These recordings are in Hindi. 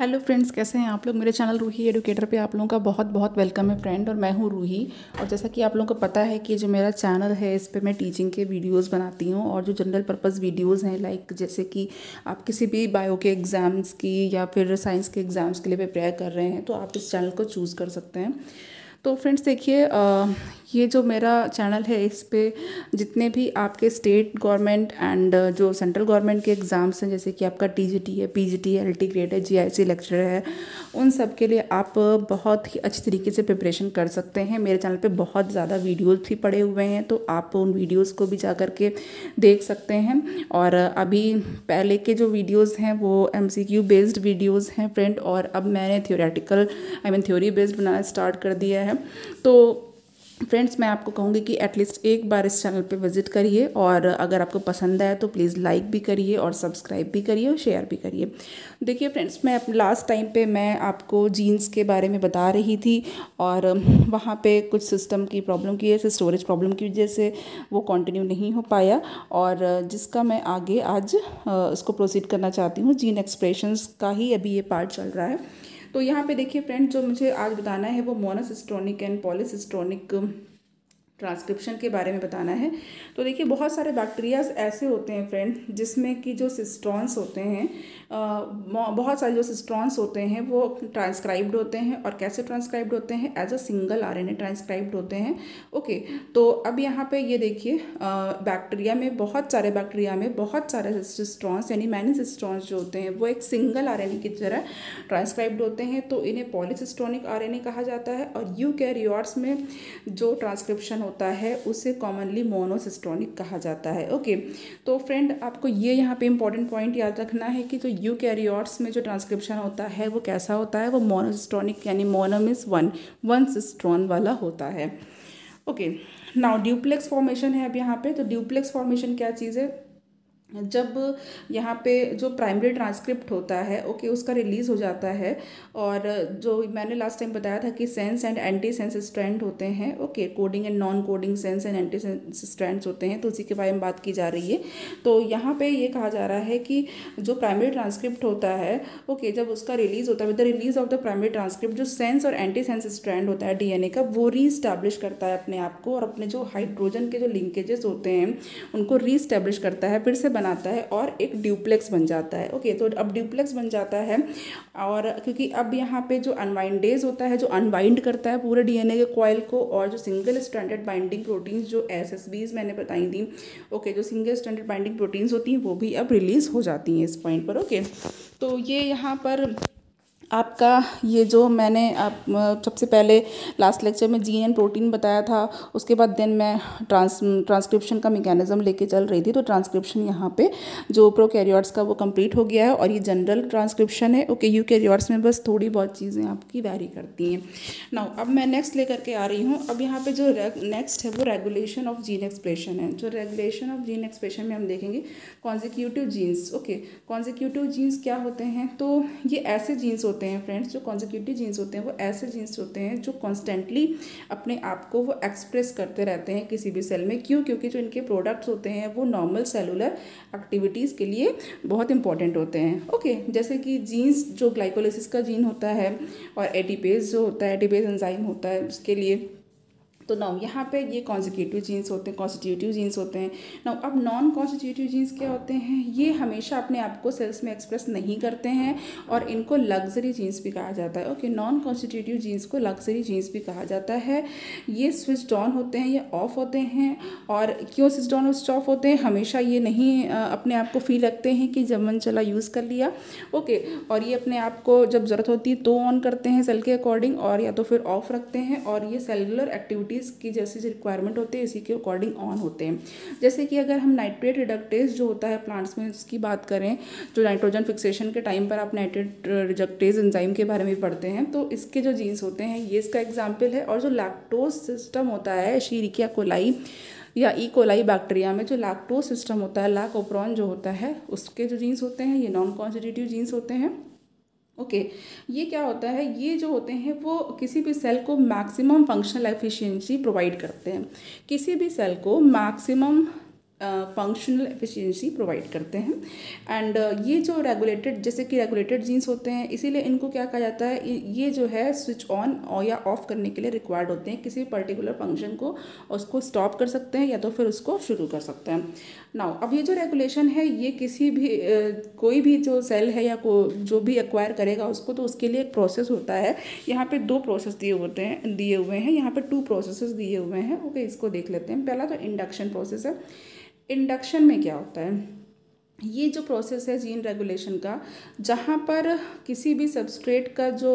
हेलो फ्रेंड्स, कैसे हैं आप लोग। मेरे चैनल रूही एडुकेटर पे आप लोगों का बहुत बहुत वेलकम है फ्रेंड। और मैं हूँ रूही। और जैसा कि आप लोगों को पता है कि जो मेरा चैनल है इस पे मैं टीचिंग के वीडियोस बनाती हूँ और जो जनरल पर्पस वीडियोस हैं, लाइक जैसे कि आप किसी भी बायो के एग्ज़ाम्स की या फिर साइंस के एग्ज़ाम्स के लिए प्रिपेयर कर रहे हैं तो आप इस चैनल को चूज़ कर सकते हैं। तो फ्रेंड्स देखिए, ये जो मेरा चैनल है इस पे जितने भी आपके स्टेट गवर्नमेंट एंड जो सेंट्रल गवर्नमेंट के एग्ज़ाम्स हैं, जैसे कि आपका टीजीटी है, पीजीटी है, एलटी ग्रेड है, जीआईसी लेक्चर है, उन सब के लिए आप बहुत ही अच्छी तरीके से प्रिपरेशन कर सकते हैं। मेरे चैनल पे बहुत ज़्यादा वीडियोस भी पड़े हुए हैं, तो आप उन वीडियोस को भी जा कर के देख सकते हैं। और अभी पहले के जो वीडियोस हैं वो एमसीक्यू बेस्ड वीडियोस हैं फ्रेंड, और अब मैंने थ्योरी बेस्ड बनाना स्टार्ट कर दिया है। तो फ्रेंड्स, मैं आपको कहूँगी कि एटलीस्ट एक बार इस चैनल पे विजिट करिए, और अगर आपको पसंद आए तो प्लीज़ लाइक भी करिए और सब्सक्राइब भी करिए और शेयर भी करिए। देखिए फ्रेंड्स, मैं लास्ट टाइम पे मैं आपको जीन्स के बारे में बता रही थी, और वहाँ पे कुछ सिस्टम की प्रॉब्लम की वजह से, स्टोरेज प्रॉब्लम की वजह से वो कंटिन्यू नहीं हो पाया, और जिसका मैं आगे आज इसको प्रोसीड करना चाहती हूँ। जीन एक्सप्रेशंस का ही अभी ये पार्ट चल रहा है। तो यहाँ पे देखिए फ्रेंड, जो मुझे आज बताना है वो मोनोसिस्टोनिक एंड पॉलीसिस्टोनिक ट्रांसक्रिप्शन के बारे में बताना है। तो देखिए, बहुत सारे बैक्टीरियाज ऐसे होते हैं फ्रेंड जिसमें कि जो सिस्ट्रॉन्स होते हैं, बहुत सारे जो सिस्ट्रॉन्स होते हैं वो ट्रांसक्राइब्ड होते हैं। और कैसे ट्रांसक्राइब्ड होते हैं? As a single RNA transcribed होते हैं। ओके, तो अब यहाँ पे ये देखिए, बैक्टीरिया में बहुत सारे सिस्ट्रॉन्स यानी मैनी सिस्ट्रॉन्स जो होते हैं वो एक सिंगल आरएनए की तरह ट्रांसक्राइब्ड होते हैं, तो इन्हें पॉलीसिस्टोनिक आरएनए कहा जाता है। और यूकैरियोट्स में जो ट्रांसक्रिप्शन होता है उसे कॉमनली मोनोसिस्टोनिक कहा जाता है। ओके, तो फ्रेंड आपको ये यहाँ पे इंपॉर्टेंट पॉइंट याद रखना है कि जो यूकैरियोट्स में जो ट्रांसक्रिप्शन होता है वो कैसा होता है, वो मोनोसिस्टोनिक यानी मोनो मीन्स वन सिस्ट्रॉन वाला होता है। ओके, नाउ ड्यूप्लेक्स फॉर्मेशन है अब यहाँ पे। तो ड्यूप्लेक्स फॉर्मेशन क्या चीज़ है? जब यहाँ पे जो प्राइमरी ट्रांसक्रिप्ट होता है, ओके, उसका रिलीज़ हो जाता है, और जो मैंने लास्ट टाइम बताया था कि sense and anti sense strand होते हैं, okay, coding and non coding sense and anti sense strands होते हैं, तो उसी के बारे में बात की जा रही है। तो यहाँ पे ये कहा जा रहा है कि जो प्राइमरी ट्रांसक्रिप्ट होता है, ओके, जब उसका रिलीज़ होता है, with the release of the primary transcript, जो सेंस और एंटी सेंस स्ट्रैंड होता है डीएनए का, वो रीस्टैब्लिश करता है अपने आप को, और अपने जो हाइड्रोजन के जो लिंकेजेस होते हैं उनको रीस्टैब्लिश करता है, फिर से बनाता है और एक ड्यूप्लेक्स बन जाता है। ओके, तो अब ड्यूप्लेक्स बन जाता है, और क्योंकि अब यहाँ पे जो अनवाइंडेज होता है, जो अनवाइंड करता है पूरे डीएनए के कॉइल को, और जो सिंगल स्ट्रैंडेड बाइंडिंग प्रोटीन्स जो एसएसबीज मैंने बताई थी, ओके, जो सिंगल स्ट्रैंडेड बाइंडिंग प्रोटीन्स होती हैं वो भी अब रिलीज हो जाती हैं इस पॉइंट पर। ओके, तो ये यहाँ पर आपका ये जो मैंने सबसे पहले लास्ट लेक्चर में जीन एंड प्रोटीन बताया था, उसके बाद देन मैं ट्रांसक्रिप्शन का मैकेनिज्म लेके चल रही थी। तो ट्रांसक्रिप्शन यहाँ पे जो प्रोकैरियोट्स का वो कंप्लीट हो गया है, और ये जनरल ट्रांसक्रिप्शन है। ओके, यूकैरियोट्स में बस थोड़ी बहुत चीज़ें आपकी वैरी करती हैं। नाउ अब मैं नेक्स्ट लेकर के आ रही हूँ। अब यहाँ पे जो नेक्स्ट है वो रेगुलेशन ऑफ जीन एक्सप्रेशन है। जो रेगुलेशन ऑफ जीन एक्सप्रेशन में हम देखेंगे constitutive genes. Okay, constitutive genes क्या होते हैं? तो ये ऐसे जीन्स होते हैं फ्रेंड्स, जो कॉन्जिक्यूटिव जीन्स होते हैं वो ऐसे जीन्स होते हैं जो कॉन्स्टेंटली अपने आप को वो एक्सप्रेस करते रहते हैं किसी भी सेल में। क्यों? क्योंकि जो इनके प्रोडक्ट्स होते हैं वो नॉर्मल सेलुलर एक्टिविटीज़ के लिए बहुत इंपॉर्टेंट होते हैं। ओके, जैसे कि जीन्स जो ग्लाइकोलाइसिस का जीन होता है, और एटीपेज जो होता है, एटीपेज एंजाइम होता है उसके लिए। तो नाउ यहाँ पे ये कॉन्जिक्यूटिव जीन्स होते हैं, कॉन्स्टिट्यूटिव जीन्स होते हैं। नाउ अब नॉन कॉन्स्टिट्यूटिव जीन्स क्या होते हैं? ये हमेशा अपने आप को सेल्स में एक्सप्रेस नहीं करते हैं, और इनको लग्जरी जीन्स भी कहा जाता है। ओके, नॉन कॉन्स्टिट्यूटिव जीन्स को लग्जरी जीन्स भी कहा जाता है। ये स्विच ऑन होते हैं, ये ऑफ होते हैं। और क्यों स्विच ऑन और स्विच ऑफ होते हैं? हमेशा ये नहीं अपने आप को फील रखते हैं कि जब मन चला यूज़ कर लिया। ओके, और ये अपने आप को जब ज़रूरत होती है तो ऑन करते हैं सेल के अकॉर्डिंग, और या तो फिर ऑफ रखते हैं, और ये सेलुलर एक्टिविटी की जैसी रिक्वायरमेंट होती है इसी के अकॉर्डिंग ऑन होते हैं। जैसे कि अगर हम नाइट्रेट रिडक्टेज जो होता है प्लांट्स में उसकी बात करें, जो नाइट्रोजन फिक्सेशन के टाइम पर आप नाइट्रेट रिडक्टेज एंजाइम के बारे में पढ़ते हैं, तो इसके जो जीन्स होते हैं ये इसका एग्जाम्पल है। और जो लैक्टोज सिस्टम होता है एशेरिकिया कोलाई या ई कोलाई बैक्टीरिया में, जो लैक्टोज सिस्टम होता है, लैकोप्रोन जो होता है, उसके जो जीन्स होते हैं ये नॉन कॉन्स्टिट्यूटिव जीन्स होते हैं। ओके, ये क्या होता है? ये जो होते हैं वो किसी भी सेल को मैक्सिमम फंक्शनल एफिशिएंसी प्रोवाइड करते हैं। किसी भी सेल को मैक्सिमम फंक्शनल एफिशिएंसी प्रोवाइड करते हैं। एंड ये जो रेगुलेटेड, जैसे कि रेगुलेटेड जीन्स होते हैं, इसीलिए इनको क्या कहा जाता है, ये जो है स्विच ऑन या ऑफ करने के लिए रिक्वायर्ड होते हैं। किसी पर्टिकुलर फंक्शन को उसको स्टॉप कर सकते हैं या तो फिर उसको शुरू कर सकते हैं। नाउ अब ये जो रेगुलेशन है, ये किसी भी कोई भी जो सेल है या जो भी एक्वायर करेगा उसको, तो उसके लिए एक प्रोसेस होता है। यहाँ पे 2 प्रोसेस दिए हुए हैं, यहाँ पे 2 प्रोसेसेस दिए हुए हैं। ओके, इसको देख लेते हैं। पहला तो इंडक्शन प्रोसेस है। इंडक्शन में क्या होता है, ये जो प्रोसेस है जीन रेगुलेशन का, जहाँ पर किसी भी सबस्ट्रेट का जो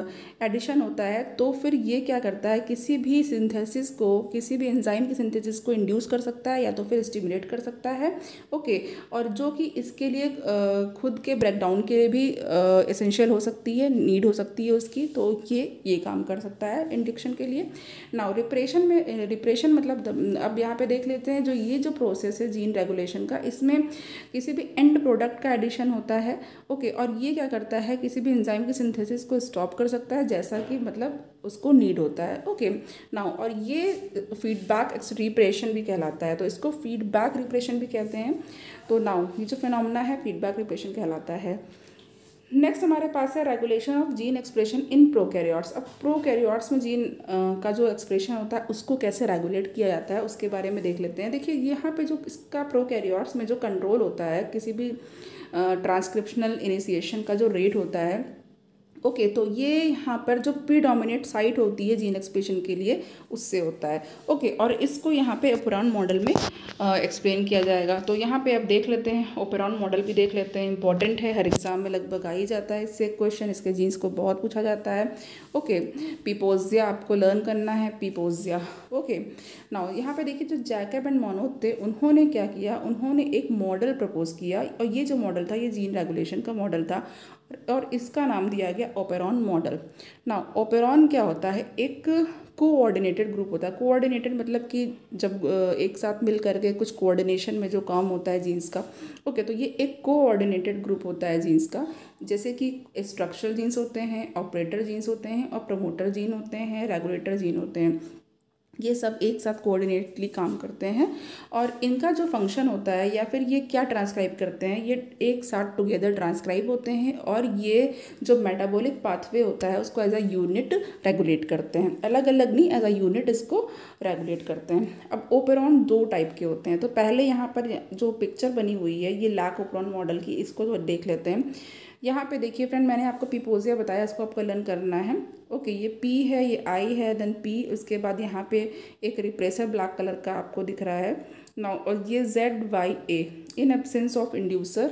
एडिशन होता है, तो फिर ये क्या करता है, किसी भी सिंथेसिस को, किसी भी एंजाइम की सिंथेसिस को इंड्यूस कर सकता है या तो फिर स्टिमुलेट कर सकता है। ओके, और जो कि इसके लिए खुद के ब्रेकडाउन के लिए भी एसेंशियल हो सकती है, नीड हो सकती है उसकी, तो ये काम कर सकता है इंडक्शन के लिए। नाउ रिप्रेशन मतलब अब यहाँ पे देख लेते हैं, ये जो प्रोसेस है जीन रेगुलेशन का, इसमें किसी भी एंड प्रोडक्ट का एडिशन होता है। ओके, और ये क्या करता है, किसी भी एंजाइम की सिंथेसिस को स्टॉप कर सकता है, जैसा कि मतलब उसको नीड होता है। ओके, नाउ और ये फीडबैक रिप्रेशन भी कहलाता है, तो इसको फीडबैक रिप्रेशन भी कहते हैं। तो नाउ ये जो फिनोमेना है फीडबैक रिप्रेशन कहलाता है। नेक्स्ट हमारे पास है regulation of gene expression in prokaryotes. अब प्रोकैरियोट्स में जीन का जो एक्सप्रेशन होता है उसको कैसे रेगुलेट किया जाता है उसके बारे में देख लेते हैं। देखिए यहाँ पे जो इसका प्रोकैरियोट्स में जो कंट्रोल होता है, किसी भी ट्रांसक्रिप्शनल इनिशिएशन का जो रेट होता है, ओके, तो ये यहाँ पर जो प्रीडोमिनेट साइट होती है जीन एक्सप्रेशन के लिए, उससे होता है। ओके, और इसको यहाँ पे ओपेरॉन मॉडल में एक्सप्लेन किया जाएगा। तो यहाँ पे अब देख लेते हैं, ओपेरॉन मॉडल भी देख लेते हैं। इंपॉर्टेंट है, हर एग्जाम में लगभग आ ही जाता है इससे क्वेश्चन, इसके जीन्स को बहुत पूछा जाता है। ओके, पीपोजिया आपको लर्न करना है, पीपोजिया। ओके, नाउ यहाँ पे देखिए, जो जैकब एंड मोनोथ थे, उन्होंने क्या किया, उन्होंने एक मॉडल प्रपोज किया, और ये जो मॉडल था ये जीन रेगुलेशन का मॉडल था, और इसका नाम दिया गया ओपेरॉन मॉडल। नाउ ओपेरॉन क्या होता है, एक कोऑर्डिनेटेड ग्रुप होता है। कोऑर्डिनेटेड मतलब कि जब एक साथ मिल करके कुछ कोऑर्डिनेशन में जो काम होता है जीन्स का। ओके, तो ये एक कोऑर्डिनेटेड ग्रुप होता है जीन्स का, जैसे कि स्ट्रक्चरल जीन्स होते हैं, ऑपरेटर जीन्स होते हैं, और प्रमोटर जीन होते हैं, रेगुलेटर जीन होते हैं। ये सब एक साथ कोऑर्डिनेटली काम करते हैं, और इनका जो फंक्शन होता है, या फिर ये क्या ट्रांसक्राइब करते हैं, ये एक साथ टुगेदर ट्रांसक्राइब होते हैं, और ये जो मेटाबॉलिक पाथवे होता है उसको एज अ यूनिट रेगुलेट करते हैं, अलग अलग नहीं, एज अ यूनिट इसको रेगुलेट करते हैं। अब ओपेरॉन 2 टाइप के होते हैं। तो पहले यहाँ पर जो पिक्चर बनी हुई है ये लैक ओपेरॉन मॉडल की, इसको तो देख लेते हैं। यहाँ पे देखिए फ्रेंड, मैंने आपको पीपोजिया बताया, इसको आपको लर्न करना है। ओके, ये पी है, ये आई है, देन पी, उसके बाद यहाँ पे एक रिप्रेसर ब्लैक कलर का आपको दिख रहा है नाउ, और ये ZYA in absence of inducer.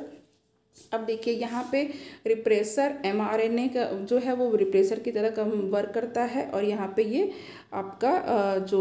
अब देखिए यहाँ पे रिप्रेसर mRNA का जो है वो रिप्रेसर की तरह कम वर्क करता है, और यहाँ पे ये आपका जो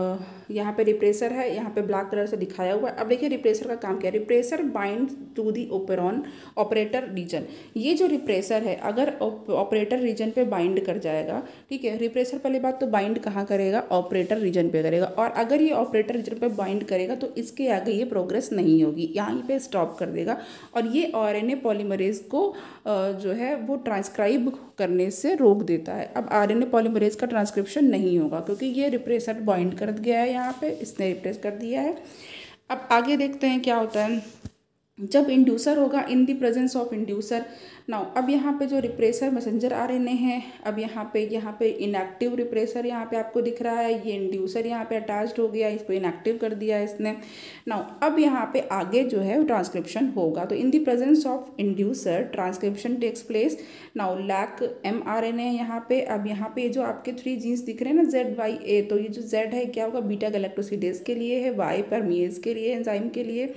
यहाँ पे रिप्रेसर है, यहाँ पे ब्लैक कलर से दिखाया हुआ है। अब देखिए रिप्रेसर का काम क्या है, repressor bind to the operon operator region. ये जो रिप्रेसर है अगर ऑपरेटर रीजन पे बाइंड कर जाएगा, ठीक है, रिप्रेसर पहली बात तो बाइंड कहाँ करेगा, ऑपरेटर रीजन पे करेगा, और अगर ये ऑपरेटर रीजन पे बाइंड करेगा तो इसके आगे ये प्रोग्रेस नहीं होगी, यहाँ पे स्टॉप कर देगा, और ये RNA पॉलीमरेज को जो है वो ट्रांसक्राइब करने से रोक देता है। अब RNA पॉलीमरेज का ट्रांसक्रिप्शन नहीं होगा क्योंकि ये रिप्रेसर बाइंड कर गया है, यहाँ पे इसने रिप्रेस कर दिया है। अब आगे देखते हैं क्या होता है जब इंड्यूसर होगा, in the presence of inducer. Now अब यहाँ पे जो रिप्रेसर मैसेंजर RNA है, अब यहाँ पे इनएक्टिव रिप्रेसर यहाँ पे आपको दिख रहा है, ये इंड्यूसर यहाँ पे अटैच्ड हो गया, इसको इनएक्टिव कर दिया इसने। नाउ अब यहाँ पे आगे जो है ट्रांसक्रिप्शन होगा, तो in the presence of inducer transcription takes place. Now lac mRNA यहाँ पे, अब यहाँ पे जो आपके 3 जीन्स दिख रहे हैं ना ZYA, तो ये जो Z है क्या होगा, बीटा गैलेक्टोसिडेज के लिए है, Y परमीज के लिए, एंजाइम के लिए,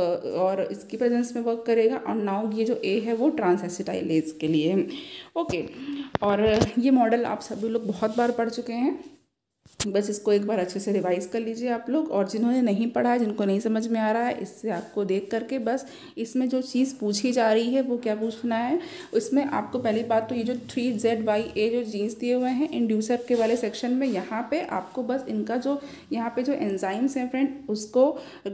और इसकी प्रेजेंस में वर्क करेगा, और नाउ ये जो A है वो ट्रांसएसिटाइलेज के लिए। ओके, और ये मॉडल आप सभी लोग बहुत बार पढ़ चुके हैं, बस इसको एक बार अच्छे से रिवाइज कर लीजिए आप लोग। और जिन्होंने नहीं पढ़ा है, जिनको नहीं समझ में आ रहा है, इससे आपको देख करके बस इसमें जो चीज़ पूछी जा रही है वो क्या पूछना है, इसमें आपको पहली बात तो ये जो 3ZYA जो जीन्स दिए हुए हैं इंड्यूसर के वाले सेक्शन में, यहाँ पे आपको बस इनका जो यहाँ पे जो एंजाइम्स हैं फ्रेंड, उसको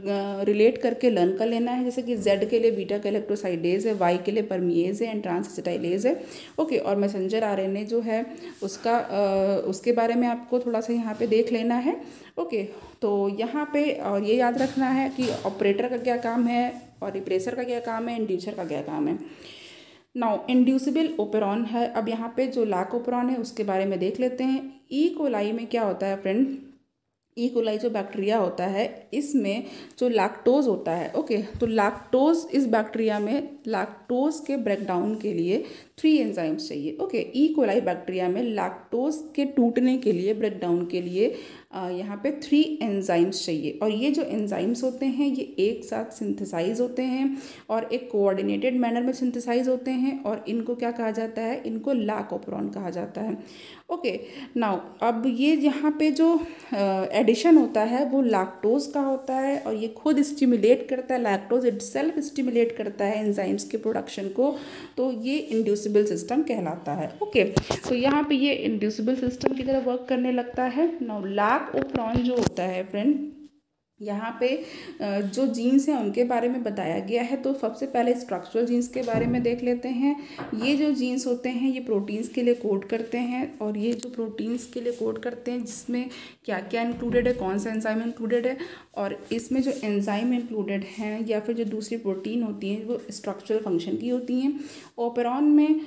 रिलेट करके लर्न कर लेना है। जैसे कि Z के लिए बीटा गैलेक्टोसाइडेज है, Y के लिए परमीएज है, एंड ट्रांसएसिटाइलेज है। ओके, और मैसेंजर RNA जो है उसका उसके बारे में आपको थोड़ा सा यहाँ पे देख लेना है। ओके, तो यहाँ पे और ये याद रखना है कि ऑपरेटर का क्या काम है और रिप्रेसर का क्या काम है, इंड्यूसर का क्या काम है। नाउ इंड्यूसिबल ओपेरॉन है। अब यहाँ पे जो लाक ओपेरॉन है उसके बारे में देख लेते हैं। ई कोलाई में क्या होता है फ्रेंड, ई कोलाई जो बैक्टीरिया होता है इसमें जो लैक्टोज होता है, ओके, तो लैक्टोज इस बैक्टीरिया में लैक्टोज के ब्रेकडाउन के लिए 3 एंजाइम्स चाहिए। ओके, ई कोलाई बैक्टीरिया में लैक्टोज के टूटने के लिए, ब्रेकडाउन के लिए यहाँ पे 3 एंजाइम्स चाहिए। और ये जो एंजाइम्स होते हैं ये एक साथ सिंथेसाइज होते हैं और एक कोऑर्डिनेटेड मैनर में सिंथेसाइज होते हैं और इनको क्या कहा जाता है, इनको लाक ओपेरॉन कहा जाता है। ओके, नाउ अब ये यहाँ पे जो एडिशन होता है वो लैक्टोज का होता है और ये खुद स्टिमुलेट करता है, लैक्टोज इटसेल्फ स्टिमुलेट करता है एंजाइम्स के प्रोडक्शन को, तो ये इंड्यूसिबल सिस्टम कहलाता है। ओके, तो यहाँ पे ये इंड्यूसिबल सिस्टम की तरह वर्क करने लगता है। नाउ लाक ओपेरॉन जो होता है फ्रेंड, यहाँ पे जो जीन्स हैं उनके बारे में बताया गया है। तो सबसे पहले स्ट्रक्चरल जीन्स के बारे में देख लेते हैं। ये जो जीन्स होते हैं ये प्रोटीन्स के लिए कोड करते हैं और ये जो प्रोटीन्स के लिए कोड करते हैं जिसमें क्या क्या इंक्लूडेड है, कौन सा एंजाइम इंक्लूडेड है, और इसमें जो एंजाइम इंक्लूडेड हैं या फिर जो दूसरी प्रोटीन होती हैं वो स्ट्रक्चरल फंक्शन की होती हैं। ओपेरॉन में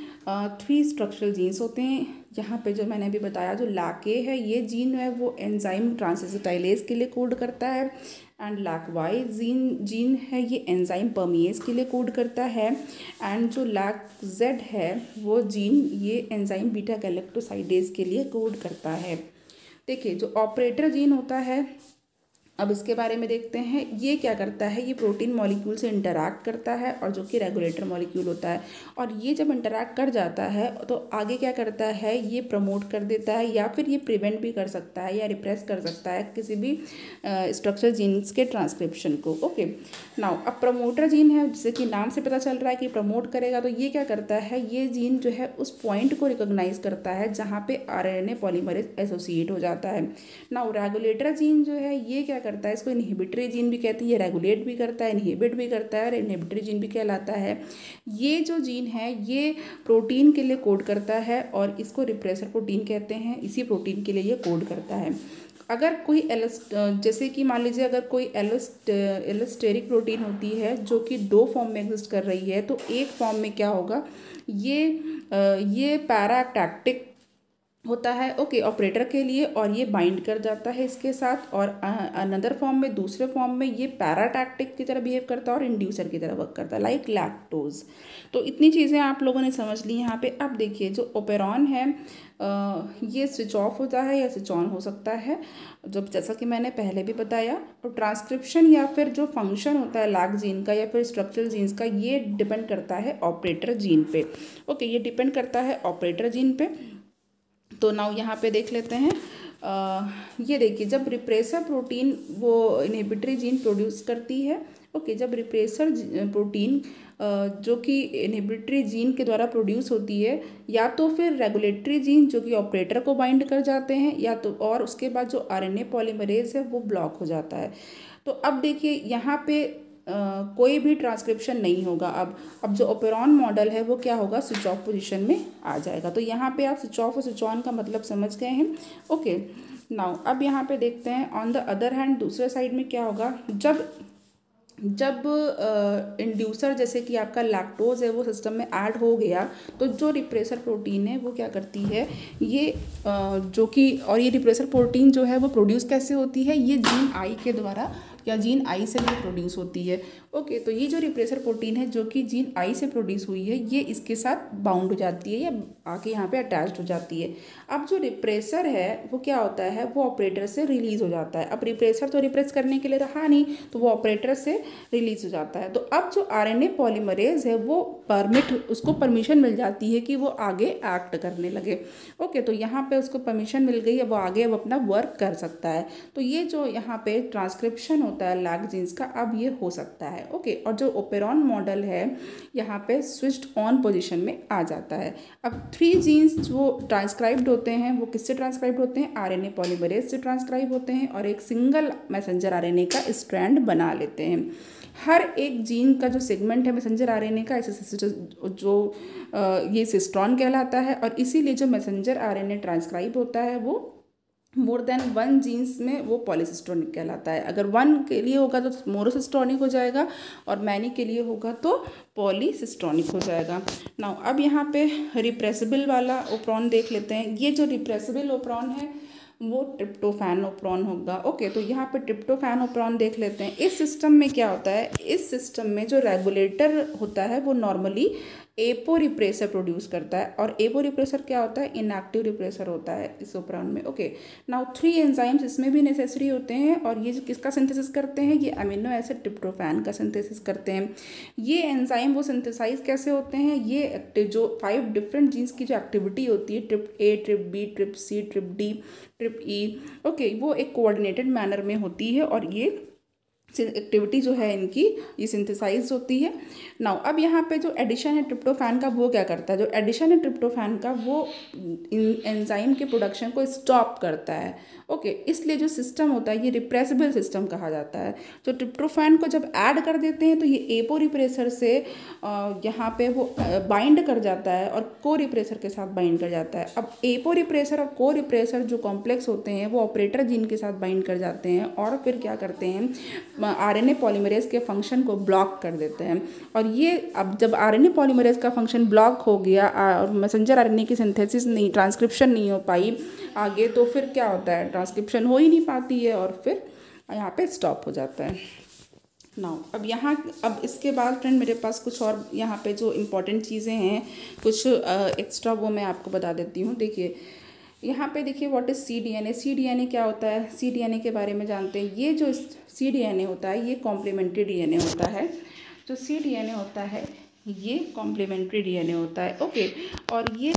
3 स्ट्रक्चरल जीन्स होते हैं। यहाँ पे जो मैंने अभी बताया जो लाके है ये जीन है वो एंजाइम ट्रांसएसिटाइलेज के लिए कोड करता है, एंड लाक वाई जीन है ये एंजाइम परमिएज के लिए कोड करता है, एंड जो लाक जेड है वो जीन ये एंजाइम बीटा गैलेक्टोसाइडेज के लिए कोड करता है। देखिए जो ऑपरेटर जीन होता है, अब इसके बारे में देखते हैं। ये क्या करता है, ये प्रोटीन मॉलिक्यूल से इंटरैक्ट करता है और जो कि रेगुलेटर मॉलिक्यूल होता है, और ये जब इंटरैक्ट कर जाता है तो आगे क्या करता है, ये प्रमोट कर देता है या फिर ये प्रिवेंट भी कर सकता है या रिप्रेस कर सकता है किसी भी स्ट्रक्चर जीन्स के ट्रांसक्रिप्शन को। ओके, नाउ अब प्रमोटर जीन है, जैसे कि नाम से पता चल रहा है कि प्रमोट करेगा, तो ये क्या करता है, ये जीन जो है उस पॉइंट को रिकॉग्नाइज करता है जहाँ पे आरएनए पॉलीमरेज एसोसिएट हो जाता है। नाउ रेगुलेटर जीन जो है ये क्या करता है, इसको इनहिबिटरी जीन भी कहते हैं, ये रेगुलेट भी करता है, इनहिबिट भी करता है और इनहिबिटरी जीन भी कहलाता है। ये जो जीन है ये प्रोटीन के लिए कोड करता है और इसको रिप्रेसर प्रोटीन कहते हैं, इसी प्रोटीन के लिए ये कोड करता है। अगर कोई जैसे कि मान लीजिए अगर कोई एलोस्टेरिक प्रोटीन होती है जो कि 2 फॉर्म में एग्जिस्ट कर रही है, तो एक फॉर्म में क्या होगा, ये पैराटैक्टिक होता है, ओके, ऑपरेटर के लिए, और ये बाइंड कर जाता है इसके साथ, और अनदर फॉर्म में, दूसरे फॉर्म में ये पैराटैक्टिक की तरह बिहेव करता है और इंड्यूसर की तरह वर्क करता है, लाइक लैक्टोज। तो इतनी चीज़ें आप लोगों ने समझ ली यहाँ पे। अब देखिए जो ओपेरॉन है ये स्विच ऑफ होता है या स्विच ऑन हो सकता है, जब जैसा कि मैंने पहले भी बताया। और ट्रांसक्रिप्शन या फिर जो फंक्शन होता है लैक जीन का या फिर स्ट्रक्चरल जीन्स का, ये डिपेंड करता है ऑपरेटर जीन पे। ओके, ये डिपेंड करता है ऑपरेटर जीन पे। तो नाउ यहाँ पे देख लेते हैं। ये देखिए जब रिप्रेसर प्रोटीन वो इनहिबिटरी जीन प्रोड्यूस करती है, ओके, जब रिप्रेसर प्रोटीन जो कि इनहिबिटरी जीन के द्वारा प्रोड्यूस होती है, या तो फिर रेगुलेटरी जीन जो कि ऑपरेटर को बाइंड कर जाते हैं, या तो और उसके बाद जो आरएनए पॉलीमरेज है वो ब्लॉक हो जाता है। तो अब देखिए यहाँ पे कोई भी ट्रांसक्रिप्शन नहीं होगा। अब जो ओपेरॉन मॉडल है वो क्या होगा, स्विच ऑफ पोजीशन में आ जाएगा। तो यहाँ पे आप स्विच ऑफ और स्विच ऑन का मतलब समझ गए हैं। ओके, नाउ अब यहाँ पे देखते हैं ऑन द अदर हैंड दूसरे साइड में क्या होगा, जब इंड्यूसर जैसे कि आपका लैक्टोज है वो सिस्टम में ऐड हो गया, तो जो रिप्रेसर प्रोटीन है वो क्या करती है, ये जो कि, और ये रिप्रेसर प्रोटीन जो है वो प्रोड्यूस कैसे होती है, ये जीन आई के द्वारा या जीन आई से भी प्रोड्यूस होती है। ओके, तो ये जो रिप्रेसर प्रोटीन है जो कि जीन आई से प्रोड्यूस हुई है, ये इसके साथ बाउंड हो जाती है या आके यहाँ पे अटैच्ड हो जाती है। अब जो रिप्रेसर है वो क्या होता है, वो ऑपरेटर से रिलीज हो जाता है। अब रिप्रेसर तो रिप्रेस करने के लिए रहा नहीं, तो वो ऑपरेटर से रिलीज हो जाता है। तो अब जो आरएनए पॉलीमरेज है वो उसको परमिशन मिल जाती है कि वो आगे एक्ट करने लगे। ओके, तो यहाँ पे उसको परमिशन मिल गई, अब वो आगे अब अपना वर्क कर सकता है। तो ये जो यहाँ पे ट्रांसक्रिप्शन होता है लैक जीन्स का, अब ये हो सकता है। ओके, और जो ओपेरॉन मॉडल है यहाँ पे स्विच्ड ऑन पोजीशन में आ जाता है। अब 3 जीन्स जो ट्रांसक्राइब्ड होते हैं वो किससे ट्रांसक्राइब्ड होते हैं, आरएनए पॉलीमरेज से ट्रांसक्राइब होते हैं और एक सिंगल मैसेंजर आरएनए का स्ट्रैंड बना लेते हैं। हर एक जीन का जो सेगमेंट है मैसेंजर आरएनए का, जो ये सिस्ट्रॉन कहलाता है, और इसीलिए जो मैसेंजर आरएनए ट्रांसक्राइब होता है वो मोर देन वन जीन्स में वो पॉलीसिस्टोनिक कहलाता है। अगर वन के लिए होगा तो मोनोसिस्टोनिक हो जाएगा और मैनी के लिए होगा तो पॉलीसिस्टोनिक हो जाएगा। नाउ अब यहाँ पे रिप्रेसिबल वाला ओप्रॉन देख लेते हैं। ये जो रिप्रेसिबल ओप्रॉन है वो ट्रिप्टोफैन ओप्रॉन होगा। ओके, तो यहाँ पे ट्रिप्टोफैन ओप्रॉन देख लेते हैं। इस सिस्टम में क्या होता है, इस सिस्टम में जो रेगुलेटर होता है वो नॉर्मली एपो रिप्रेसर प्रोड्यूस करता है, और एपो रिप्रेसर क्या होता है, इनएक्टिव रिप्रेसर होता है इस ओप्रॉन में। ओके, नाउ 3 एंजाइम्स इसमें भी नेसेसरी होते हैं, और ये किसका सिंथेसिस करते हैं, ये अमीनो एसिड ट्रिप्टोफैन का सिंथेसिस करते हैं। ये एंजाइम वो सिंथेसाइज कैसे होते हैं, ये एक्टिव जो 5 डिफरेंट जीन्स की जो एक्टिविटी होती है, trp A, trp B, trp C, trp D, trp E, okay, वो एक कोऑर्डिनेटेड मैनर में होती है, और ये एक्टिविटी जो है इनकी ये सिंथेसाइज होती है। नाउ अब यहाँ पे जो एडिशन है ट्रिप्टोफैन का वो क्या करता है, जो एडिशन है ट्रिप्टोफैन का वो एंजाइम के प्रोडक्शन को स्टॉप करता है। ओके, इसलिए जो सिस्टम होता है ये रिप्रेसिबल सिस्टम कहा जाता है। जो ट्रिप्टोफैन को जब ऐड कर देते हैं तो ये एपो रिप्रेसर से यहाँ पे वो बाइंड कर जाता है और को रिप्रेसर के साथ बाइंड कर जाता है। अब एपो रिप्रेसर और को रिप्रेसर जो कॉम्प्लेक्स होते हैं वो ऑपरेटर जीन के साथ बाइंड कर जाते हैं, और फिर क्या करते हैं, आरएनए पॉलीमरेज के फंक्शन को ब्लॉक कर देते हैं। और ये अब जब आरएनए पॉलीमरेज का फंक्शन ब्लॉक हो गया और मैसेंजर आरएनए की सिंथेसिस नहीं, ट्रांसक्रिप्शन नहीं हो पाई आगे, तो फिर क्या होता है, ट्रांसक्रिप्शन हो ही नहीं पाती है और फिर यहाँ पे स्टॉप हो जाता है। नाउ अब इसके बाद फ्रेंड मेरे पास कुछ और यहाँ पे जो इम्पोर्टेंट चीज़ें हैं कुछ एक्स्ट्रा, वो मैं आपको बता देती हूँ। देखिए यहाँ पे देखिए व्हाट इज़ cDNA। cDNA क्या होता है, cDNA के बारे में जानते हैं। ये जो cDNA होता है ये कॉम्प्लीमेंट्री DNA होता है। जो cDNA होता है ये कॉम्प्लीमेंट्री DNA होता है। ओके, और ये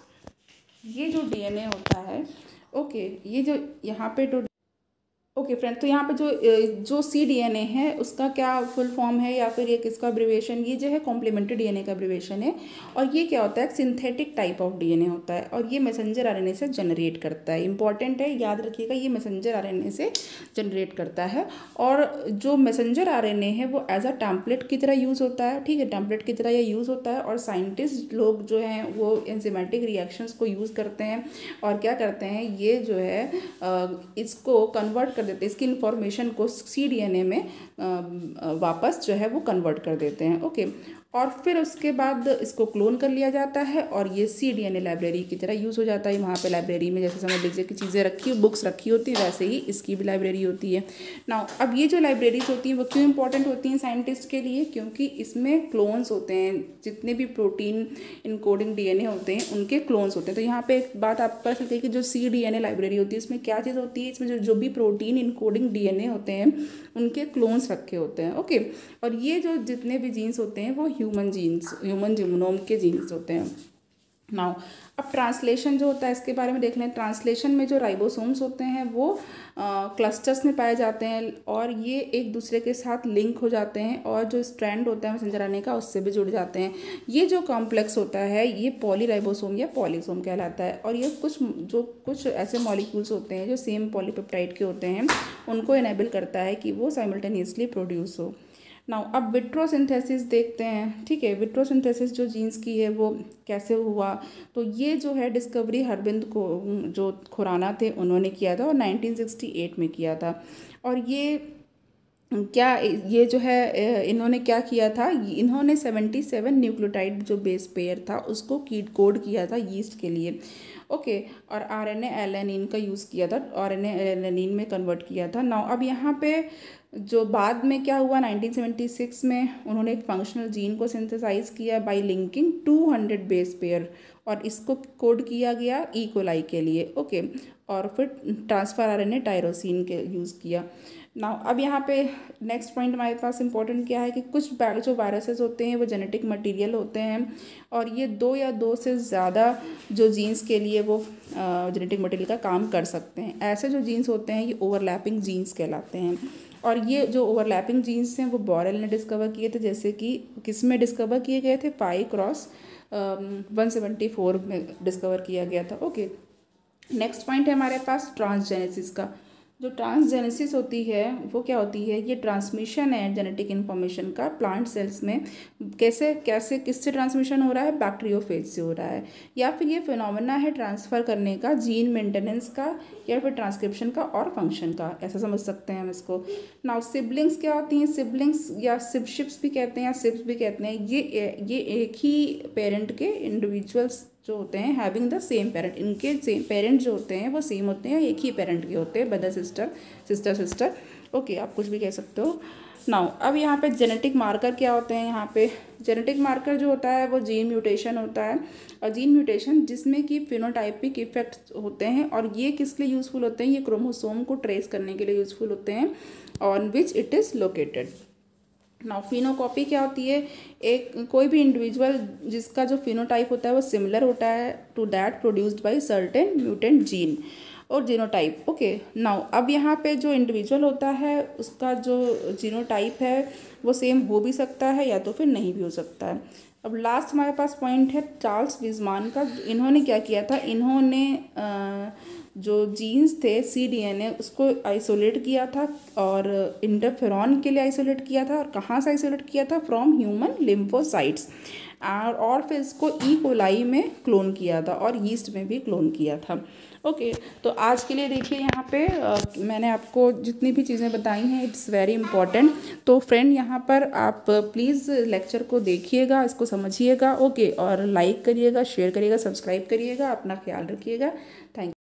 जो DNA होता है, ओके, ये जो यहाँ पे तो ओके फ्रेंड, तो यहाँ पे जो cDNA है उसका क्या फुल फॉर्म है या फिर ये किसका अब्रिविएशन, ये जो है कॉम्प्लीमेंट्री DNA का अब्रिविएशन है। और ये क्या होता है, सिंथेटिक टाइप ऑफ DNA होता है, और ये मैसेंजर आरएनए से जनरेट करता है। इंपॉर्टेंट है, याद रखिएगा, ये मैसेंजर आरएनए से जनरेट करता है। और जो मैसेंजर आरएनए है वो एज अ टेम्पलेट की तरह यूज़ होता है। ठीक है, टेम्पलेट की तरह ये यूज़ होता है, और साइंटिस्ट लोग जो हैं वो एंजाइमेटिक रिएक्शंस को यूज़ करते हैं और क्या करते हैं, ये जो है इसको कन्वर्ट कर देते हैं, इसकी इंफॉर्मेशन को cDNA में वापस जो है वो कन्वर्ट कर देते हैं। ओके, और फिर उसके बाद इसको क्लोन कर लिया जाता है और ये cDNA लाइब्रेरी की तरह यूज़ हो जाता है। वहाँ पे लाइब्रेरी में जैसे समझ लीजिए कि चीज़ें रखी बुक्स रखी होती हैं, वैसे ही इसकी भी लाइब्रेरी होती है। नाउ अब ये जो लाइब्रेरीज होती हैं वो क्यों इंपॉर्टेंट होती हैं साइंटिस्ट के लिए, क्योंकि इसमें क्लोन्स होते हैं, जितने भी प्रोटीन इनकोडिंग DNA होते हैं उनके क्लोन्स होते हैं। तो यहाँ पे एक बात आपको पता चलती है कि जो cDNA लाइब्रेरी होती है इसमें क्या चीज़ होती है, इसमें जो भी प्रोटीन इनकोडिंग DNA होते हैं उनके क्लोन्स रखे होते हैं। ओके, और ये जो जितने भी जीन्स होते हैं वो ह्यूमन जीनोम के जीन्स होते हैं। नाउ अब ट्रांसलेशन जो होता है इसके बारे में देख लें। ट्रांसलेशन में जो राइबोसोम्स होते हैं वो क्लस्टर्स में पाए जाते हैं, और ये एक दूसरे के साथ लिंक हो जाते हैं, और जो स्ट्रैंड होता है मैसेंजर आरएनए का उससे भी जुड़ जाते हैं। ये जो कॉम्प्लेक्स होता है ये पॉलीराइबोसोम या पॉलीसोम कहलाता है, और ये कुछ ऐसे मॉलिक्यूल्स होते हैं जो सेम पॉलीपेप्टाइड के होते हैं, उनको इनेबल करता है कि वो साइमल्टेनियसली प्रोड्यूस हो। नाउ अब विट्रोसिंथेसिस देखते हैं। ठीक है, विट्रोसिंथेसिस जो जीन्स की है वो कैसे हुआ, तो ये जो है डिस्कवरी हरबिंद को जो खुराना थे उन्होंने किया था और 1968 में किया था। और ये जो है इन्होंने क्या किया था, इन्होंने 77 न्यूक्लियोटाइड जो बेस पेयर था उसको कोड किया था यीस्ट के लिए। ओके, और आरएनए एलेनिन का यूज़ किया था, आरएनए एलेनिन में कन्वर्ट किया था। नाउ अब यहाँ पे जो बाद में क्या हुआ, 1976 में उन्होंने एक फंक्शनल जीन को सिंथेसाइज किया बाय लिंकिंग 200 बेस पेयर, और इसको कोड किया गया ई कोलाई के लिए। ओके, और फिर ट्रांसफर आरएनए टायरोसिन के यूज़ किया। नाउ अब यहाँ पे नेक्स्ट पॉइंट हमारे पास इंपॉर्टेंट क्या है कि कुछ जो वायरसेस होते हैं वो जेनेटिक मटेरियल होते हैं, और ये 2 या 2 से ज़्यादा जो जीन्स के लिए वो जेनेटिक मटेरियल का काम कर सकते हैं। ऐसे जो जीन्स होते हैं ये ओवरलैपिंग जीन्स कहलाते हैं, और ये जो ओवरलैपिंग जीन्स हैं वो बॉरेल ने डिस्कवर किए थे, जैसे कि किस में डिस्कवर किए गए थे, 5x174 में डिस्कवर किया गया था। ओके, नेक्स्ट पॉइंट है हमारे पास ट्रांसजेनेसिस का। जो ट्रांसजेनेसिस होती है वो क्या होती है, ये ट्रांसमिशन है जेनेटिक इन्फॉर्मेशन का प्लांट सेल्स में। कैसे कैसे किससे ट्रांसमिशन हो रहा है, बैक्टीरियोफेज से हो रहा है, या फिर ये फिनोमेना है ट्रांसफ़र करने का, जीन मेंटेनेंस का, या फिर ट्रांसक्रिप्शन का और फंक्शन का, ऐसा समझ सकते हैं हम इसको। नाउ सिबलिंग्स क्या होती हैं, सिबलिंग्स या सिबशिप्स भी कहते हैं या सिब्स भी कहते हैं, ये एक ही पेरेंट के इंडिविजुअल्स जो होते हैं, हैविंग द सेम पेरेंट, इनके सेम पेरेंट जो होते हैं वो सेम होते हैं, एक ही पेरेंट के होते हैं, ब्रदर सिस्टर। ओके, आप कुछ भी कह सकते हो। नाउ अब यहाँ पे जेनेटिक मार्कर क्या होते हैं, यहाँ पे जेनेटिक मार्कर जो होता है वो जीन म्यूटेशन होता है, और जीन म्यूटेशन जिसमें कि फिनोटाइपिक इफेक्ट्स होते हैं, और ये किस लिए यूज़फुल होते हैं, ये क्रोमोसोम को ट्रेस करने के लिए यूज़फुल होते हैं, on which it is located. Now phenocopy क्या होती है, एक कोई भी इंडिविजुअल जिसका जो फिनोटाइप होता है वो सिमिलर होता है to that produced by certain mutant gene और जीनोटाइप। ओके, नाउ अब यहाँ पे जो इंडिविजुअल होता है उसका जो जीनोटाइप है वो सेम हो भी सकता है या तो फिर नहीं भी हो सकता है। अब लास्ट हमारे पास पॉइंट है चार्ल्स विजमान का। इन्होंने क्या किया था, इन्होंने जो जीन्स थे cDNA उसको आइसोलेट किया था, और इंटरफेरॉन के लिए आइसोलेट किया था, और कहाँ से आइसोलेट किया था, फ्रॉम ह्यूमन लिम्फोसाइट्स, और फिर इसको ई कोलाई में क्लोन किया था और यीस्ट में भी क्लोन किया था। ओके, तो आज के लिए देखिए यहाँ पे मैंने आपको जितनी भी चीज़ें बताई हैं इट्स वेरी इंपॉर्टेंट। तो फ्रेंड यहाँ पर आप प्लीज़ लेक्चर को देखिएगा, इसको समझिएगा। ओके, और लाइक करिएगा, शेयर करिएगा, सब्सक्राइब करिएगा, अपना ख्याल रखिएगा। Thank you.